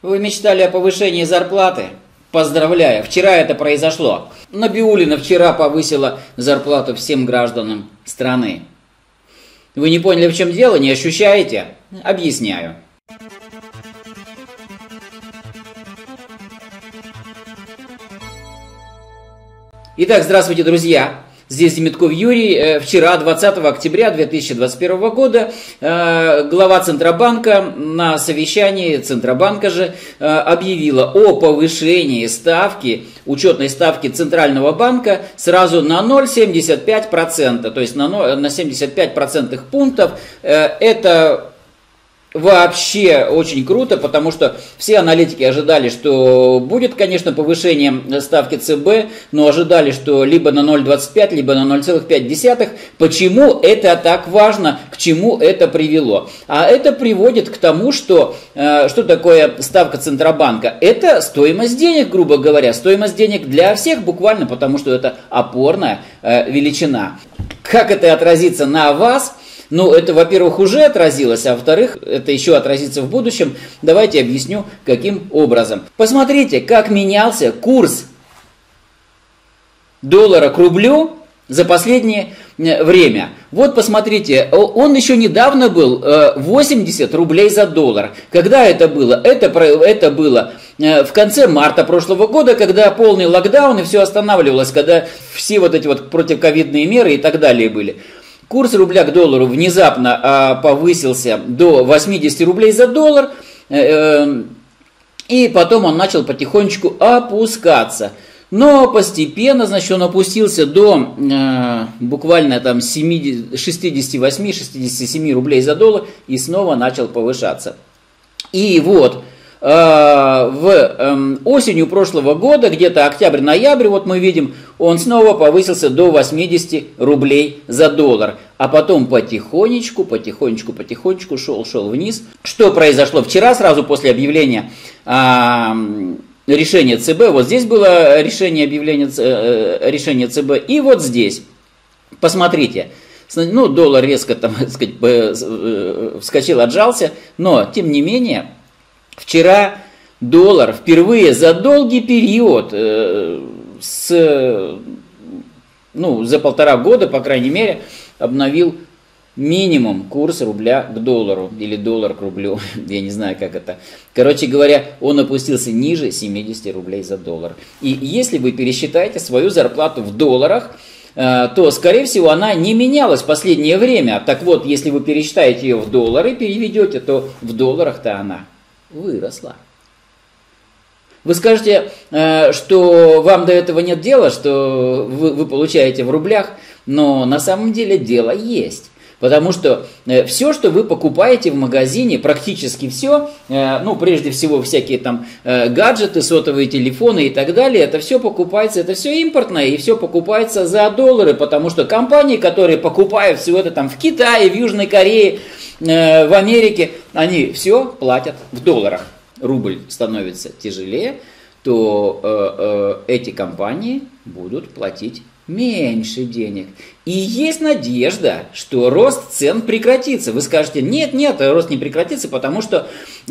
Вы мечтали о повышении зарплаты? Поздравляю, вчера это произошло. Набиуллина вчера повысила зарплату всем гражданам страны. Вы не поняли, в чем дело, не ощущаете? Объясняю. Итак, здравствуйте, друзья. Здесь Демитков Юрий. Вчера, 20 октября 2021 года, глава Центробанка на совещании Центробанка же объявила о повышении ставки, учетной ставки Центрального банка сразу на 0,75%, то есть на 75 процентных пунктов. Это вообще очень круто, потому что все аналитики ожидали, что будет, конечно, повышение ставки ЦБ, но ожидали, что либо на 0,25, либо на 0,5. Почему это так важно, к чему это привело? А это приводит к тому, что такое ставка Центробанка? Это стоимость денег, грубо говоря, стоимость денег для всех буквально, потому что это опорная величина. Как это отразится на вас? Ну, это, во-первых, уже отразилось, а во-вторых, это еще отразится в будущем. Давайте объясню, каким образом. Посмотрите, как менялся курс доллара к рублю за последнее время. Вот посмотрите, он еще недавно был 80 рублей за доллар. Когда это было? Это было в конце марта прошлого года, когда полный локдаун и все останавливалось, когда все вот эти вот противоковидные меры и так далее были. Курс рубля к доллару внезапно повысился до 80 рублей за доллар, и потом он начал потихонечку опускаться. Но постепенно, значит, он опустился до буквально там 68-67 рублей за доллар и снова начал повышаться. И вот осенью прошлого года, где-то октябрь-ноябрь, вот мы видим, он снова повысился до 80 рублей за доллар. А потом потихонечку шел вниз. Что произошло вчера, сразу после объявления решения ЦБ? Вот здесь было решение ЦБ, и вот здесь. Посмотрите. Ну, доллар резко, там, так сказать, вскочил, отжался, но, тем не менее, вчера доллар впервые за долгий период, за 1,5 года, по крайней мере, обновил минимум курс рубля к доллару, или доллар к рублю, я не знаю, как это. Короче говоря, он опустился ниже 70 рублей за доллар. И если вы пересчитаете свою зарплату в долларах, то, скорее всего, она не менялась в последнее время. Так вот, если вы пересчитаете ее в доллары, переведете, то в долларах-то она выросла. Вы скажете, что вам до этого нет дела, что вы получаете в рублях, но на самом деле дело есть. Потому что все, что вы покупаете в магазине, практически все, прежде всего всякие там гаджеты, сотовые телефоны и так далее, это все покупается, это все импортное и все покупается за доллары, потому что компании, которые покупают все это там в Китае, в Южной Корее, в Америке, они все платят в долларах. Рубль становится тяжелее, то эти компании будут платить меньше денег. И есть надежда, что рост цен прекратится. Вы скажете, нет, рост не прекратится, потому что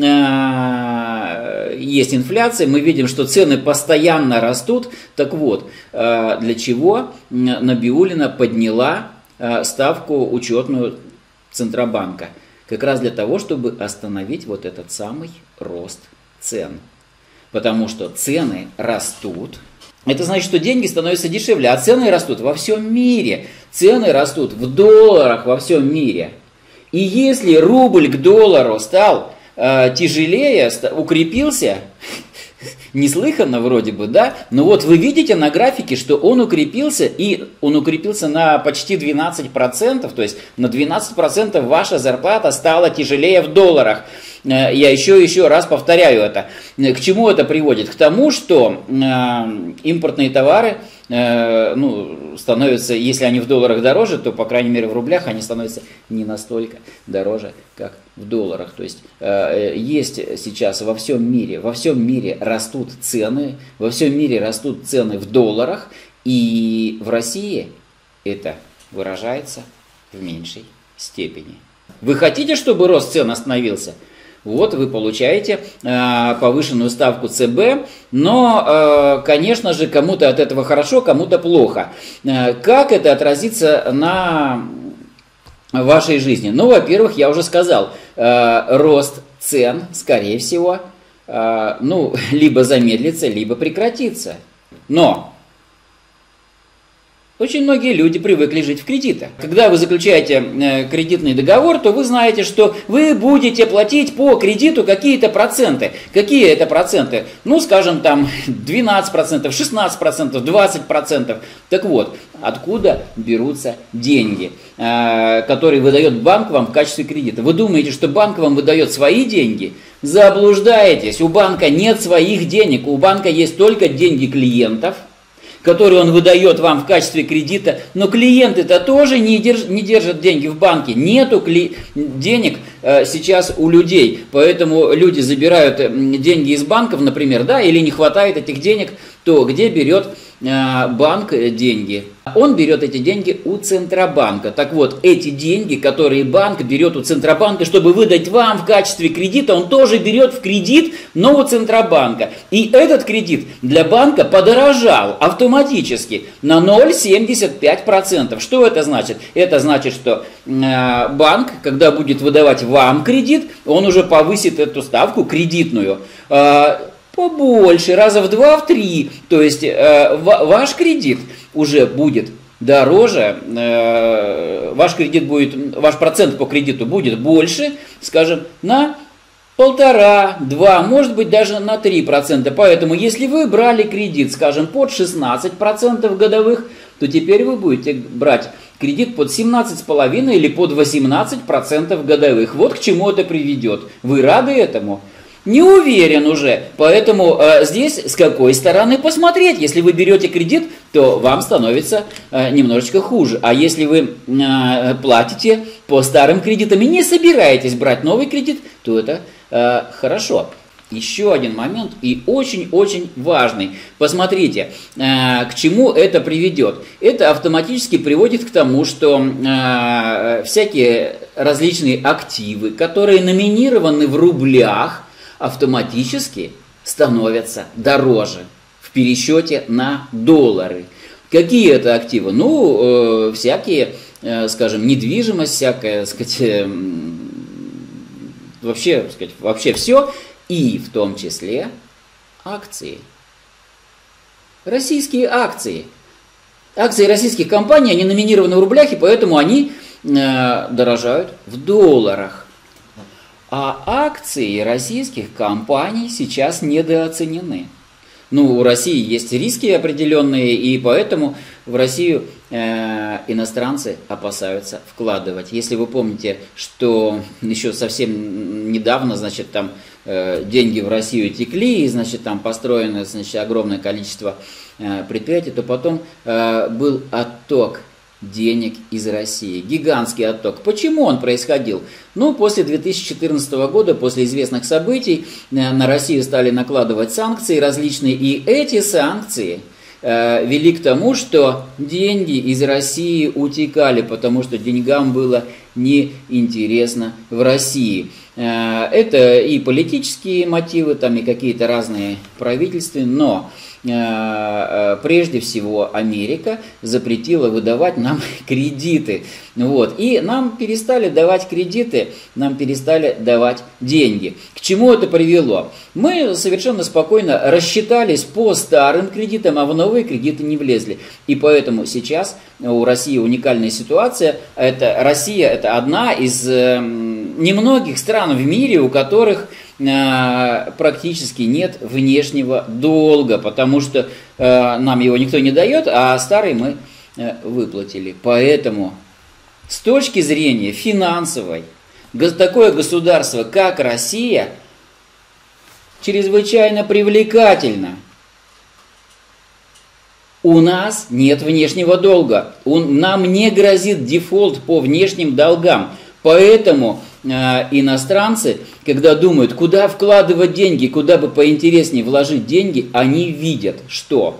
есть инфляция, мы видим, что цены постоянно растут. Так вот, для чего Набиуллина подняла ставку учетную Центробанка? Как раз для того, чтобы остановить вот этот самый рост цен. Потому что цены растут. Это значит, что деньги становятся дешевле, а цены растут во всем мире. Цены растут в долларах во всем мире. И если рубль к доллару стал тяжелее, укрепился, неслыханно вроде бы, да? Но вот вы видите на графике, что он укрепился, и он укрепился на почти 12%, то есть на 12% ваша зарплата стала тяжелее в долларах. Я еще раз повторяю это. К чему это приводит? К тому, что импортные товары становятся, если они в долларах дороже, то, по крайней мере, в рублях они становятся не настолько дороже, как в долларах. То есть есть сейчас во всем мире растут цены, во всем мире растут цены в долларах, и в России это выражается в меньшей степени. Вы хотите, чтобы рост цен остановился? вот вы получаете повышенную ставку ЦБ, но, конечно же, кому-то от этого хорошо, кому-то плохо. Как это отразится на вашей жизни? Ну, во-первых, я уже сказал, рост цен, скорее всего, либо замедлится, либо прекратится. Но очень многие люди привыкли жить в кредитах. Когда вы заключаете кредитный договор, то вы знаете, что вы будете платить по кредиту какие-то проценты. Какие это проценты? Ну, скажем, там 12%, 16%, 20%. Так вот, откуда берутся деньги, которые выдает банк вам в качестве кредита? Вы думаете, что банк вам выдает свои деньги? Заблуждаетесь. У банка нет своих денег. У банка есть только деньги клиентов, который он выдает вам в качестве кредита, но клиенты-то тоже не держат деньги в банке. Нету денег сейчас у людей, поэтому люди забирают деньги из банков, например, да, или не хватает этих денег, то где берет банк деньги? Он берет эти деньги у Центробанка. Так вот, эти деньги, которые банк берет у Центробанка, чтобы выдать вам в качестве кредита, он тоже берет в кредит, но у Центробанка. И этот кредит для банка подорожал автоматически на 0,75%. Что это значит? Это значит, что банк, когда будет выдавать вам кредит, он уже повысит эту ставку кредитную побольше, раза в 2-3. То есть ваш кредит уже будет дороже, ваш процент по кредиту будет больше, скажем, на 1,5-2, может быть даже на 3%. Поэтому если вы брали кредит, скажем, под 16% годовых, то теперь вы будете брать кредит под 17,5 или под 18% годовых. Вот к чему это приведет. Вы рады этому? Не уверен уже, поэтому здесь с какой стороны посмотреть. Если вы берете кредит, то вам становится немножечко хуже. А если вы платите по старым кредитам и не собираетесь брать новый кредит, то это хорошо. Еще один момент и очень-очень важный. Посмотрите, к чему это приведет. Это автоматически приводит к тому, что всякие различные активы, которые номинированы в рублях, автоматически становятся дороже в пересчете на доллары. Какие это активы? Ну, всякие, скажем, недвижимость, всякая, сказать, вообще все, и в том числе акции. Российские акции. Акции российских компаний, они номинированы в рублях, и поэтому они дорожают в долларах. А акции российских компаний сейчас недооценены. Ну, у России есть риски определенные, и поэтому в Россию иностранцы опасаются вкладывать. Если вы помните, что еще совсем недавно, значит, там деньги в Россию текли, и, значит, там построено, значит, огромное количество предприятий, то потом был отток денег из России. Гигантский отток. Почему он происходил? Ну, после 2014 года, после известных событий, на Россию стали накладывать санкции различные, и эти санкции вели к тому, что деньги из России утекали, потому что деньгам было неинтересно в России. Это и политические мотивы, там и какие-то разные правительственные, но прежде всего Америка запретила выдавать нам кредиты. Вот. И нам перестали давать кредиты, нам перестали давать деньги. К чему это привело? Мы совершенно спокойно рассчитались по старым кредитам, а в новые кредиты не влезли. И поэтому сейчас у России уникальная ситуация. Россия это одна из немногих стран в мире, у которых практически нет внешнего долга, потому что нам его никто не дает, а старый мы выплатили. Поэтому с точки зрения финансовой, такое государство, как Россия, чрезвычайно привлекательно. У нас нет внешнего долга, нам не грозит дефолт по внешним долгам, поэтому иностранцы, когда думают, куда вкладывать деньги, куда бы поинтереснее вложить деньги, они видят, что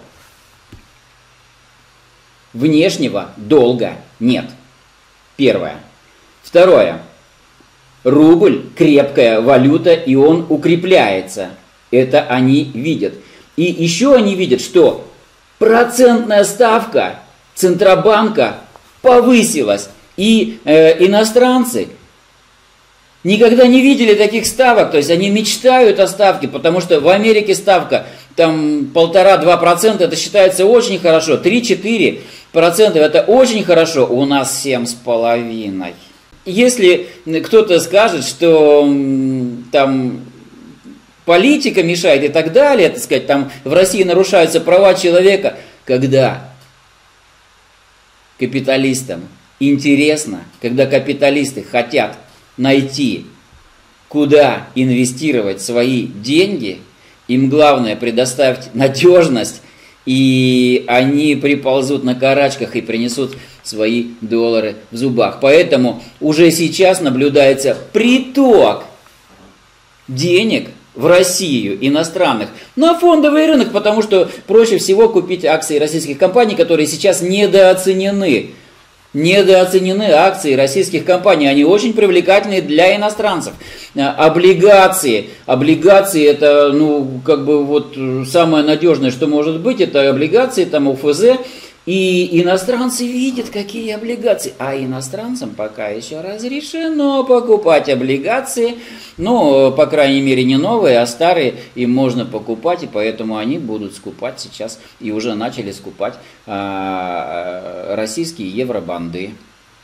внешнего долга нет. Первое. Второе. Рубль крепкая валюта, и он укрепляется. Это они видят. И еще они видят, что процентная ставка Центробанка повысилась. И иностранцы никогда не видели таких ставок, то есть они мечтают о ставке, потому что в Америке ставка там 1,5-2%, это считается очень хорошо, 3-4% это очень хорошо, у нас 7,5%. Если кто-то скажет, что там политика мешает и так далее, так сказать, там в России нарушаются права человека, когда капиталистам интересно, когда капиталисты хотят найти, куда инвестировать свои деньги, им главное предоставить надежность, и они приползут на карачках и принесут свои доллары в зубах. Поэтому уже сейчас наблюдается приток денег в Россию, иностранных, на фондовый рынок, потому что проще всего купить акции российских компаний, которые сейчас недооценены. Недооценены акции российских компаний, они очень привлекательны для иностранцев. Облигации это, ну, как бы вот самое надежное, что может быть, это облигации, там ОФЗ. И иностранцы видят, какие облигации. А иностранцам пока еще разрешено покупать облигации. Ну, по крайней мере, не новые, а старые. Им можно покупать, и поэтому они будут скупать сейчас. И уже начали скупать российские евробанды.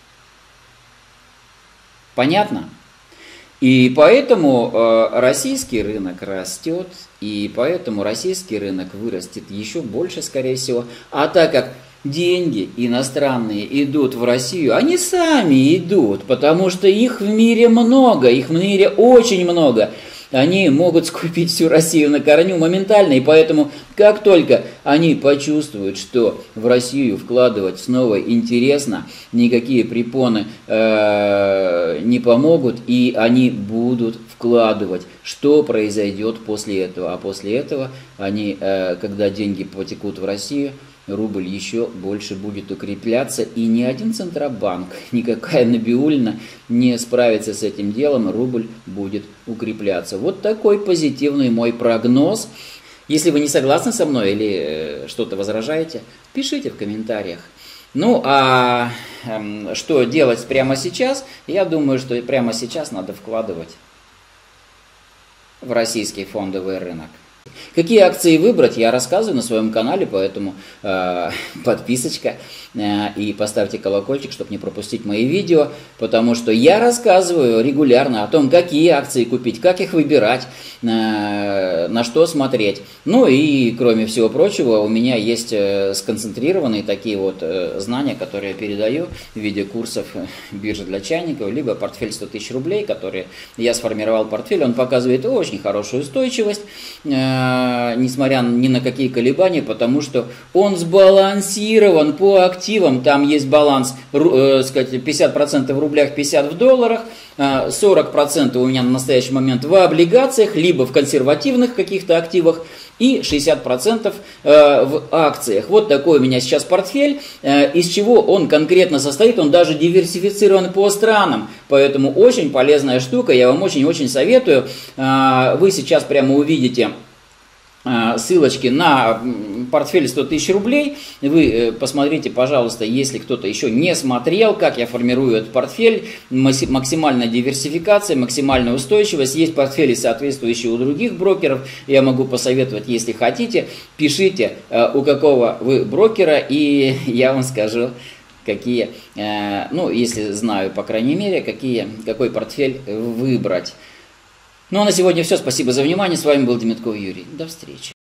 Понятно? И поэтому российский рынок растет. И поэтому российский рынок вырастет еще больше, скорее всего. А так как деньги иностранные идут в Россию, они сами идут, потому что их в мире много, их в мире очень много. Они могут скупить всю Россию на корню моментально, и поэтому, как только они почувствуют, что в Россию вкладывать снова интересно, никакие препоны не помогут, и они будут вкладывать. Что произойдет после этого? А после этого они, когда деньги потекут в Россию, рубль еще больше будет укрепляться, и ни один Центробанк, никакая Набиуллина не справится с этим делом, рубль будет укрепляться. Вот такой позитивный мой прогноз. Если вы не согласны со мной или что-то возражаете, пишите в комментариях. Ну, а что делать прямо сейчас? Я думаю, что прямо сейчас надо вкладывать в российский фондовый рынок. Какие акции выбрать, я рассказываю на своем канале, поэтому подписочка и поставьте колокольчик, чтобы не пропустить мои видео, потому что я рассказываю регулярно о том, какие акции купить, как их выбирать, на что смотреть. Ну и, кроме всего прочего, у меня есть сконцентрированные такие вот знания, которые я передаю в виде курсов биржи для чайников, либо портфель 100 тысяч рублей, который я сформировал портфель, он показывает очень хорошую устойчивость, несмотря ни на какие колебания, потому что он сбалансирован по активам. Там есть баланс, сказать, 50% в рублях, 50% в долларах, 40% у меня на настоящий момент в облигациях, либо в консервативных каких-то активах, и 60% в акциях. Вот такой у меня сейчас портфель, из чего он конкретно состоит, он даже диверсифицирован по странам, поэтому очень полезная штука, я вам очень-очень советую. Вы сейчас прямо увидите ссылочки на портфель 100 тысяч рублей. Вы посмотрите, пожалуйста, если кто-то еще не смотрел, как я формирую этот портфель. Максимальная диверсификация, максимальная устойчивость. Есть портфели, соответствующие у других брокеров. Я могу посоветовать, если хотите. Пишите, у какого вы брокера, и я вам скажу, какие, ну, если знаю, по крайней мере, какой портфель выбрать. Ну а на сегодня все. Спасибо за внимание. С вами был Демятков Юрий. До встречи.